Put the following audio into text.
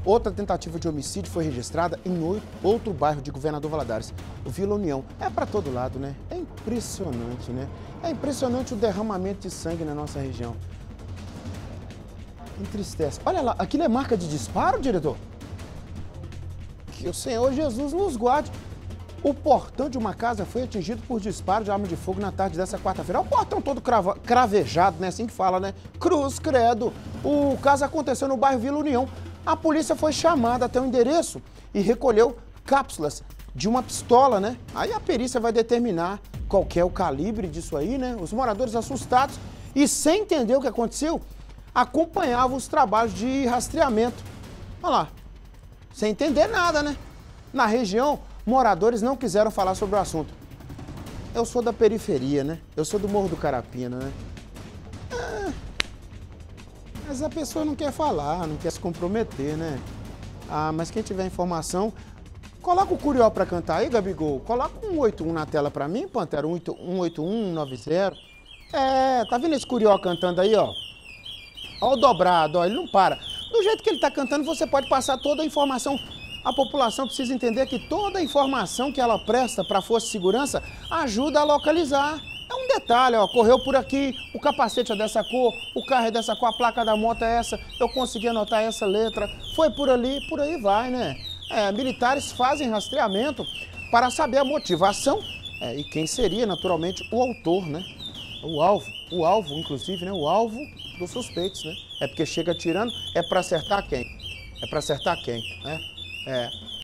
Outra tentativa de homicídio foi registrada em outro bairro de Governador Valadares, o Vila União. É para todo lado, né? É impressionante, né? É impressionante o derramamento de sangue na nossa região. Entristece. Olha lá, aquilo é marca de disparo, diretor? Que o Senhor Jesus nos guarde. O portão de uma casa foi atingido por disparo de arma de fogo na tarde dessa quarta-feira. O portão todo cravejado, né? Assim que fala, né? Cruz, credo. O caso aconteceu no bairro Vila União. A polícia foi chamada até o endereço e recolheu cápsulas de uma pistola, né? Aí a perícia vai determinar qual que é o calibre disso aí, né? Os moradores assustados e sem entender o que aconteceu, acompanhavam os trabalhos de rastreamento. Olha lá, sem entender nada, né? Na região, moradores não quiseram falar sobre o assunto. Eu sou da periferia, né? Eu sou do Morro do Carapina, né? Mas a pessoa não quer falar, não quer se comprometer, né? Ah, mas quem tiver informação, coloca o Curió pra cantar aí, Gabigol. Coloca um 181 na tela pra mim, Pantera, 181, 190. É, tá vendo esse Curió cantando aí, ó? Ó o dobrado, ó, ele não para. Do jeito que ele tá cantando, você pode passar toda a informação. A população precisa entender que toda a informação que ela presta para a Força de Segurança ajuda a localizar. É um detalhe, ó, correu por aqui, o capacete é dessa cor, o carro é dessa cor, a placa da moto é essa, eu consegui anotar essa letra, foi por ali, por aí vai, né? Militares fazem rastreamento para saber a motivação e quem seria, naturalmente, o autor, né? O alvo, inclusive, né? O alvo dos suspeitos, né? É porque chega atirando, é para acertar quem? É para acertar quem, né?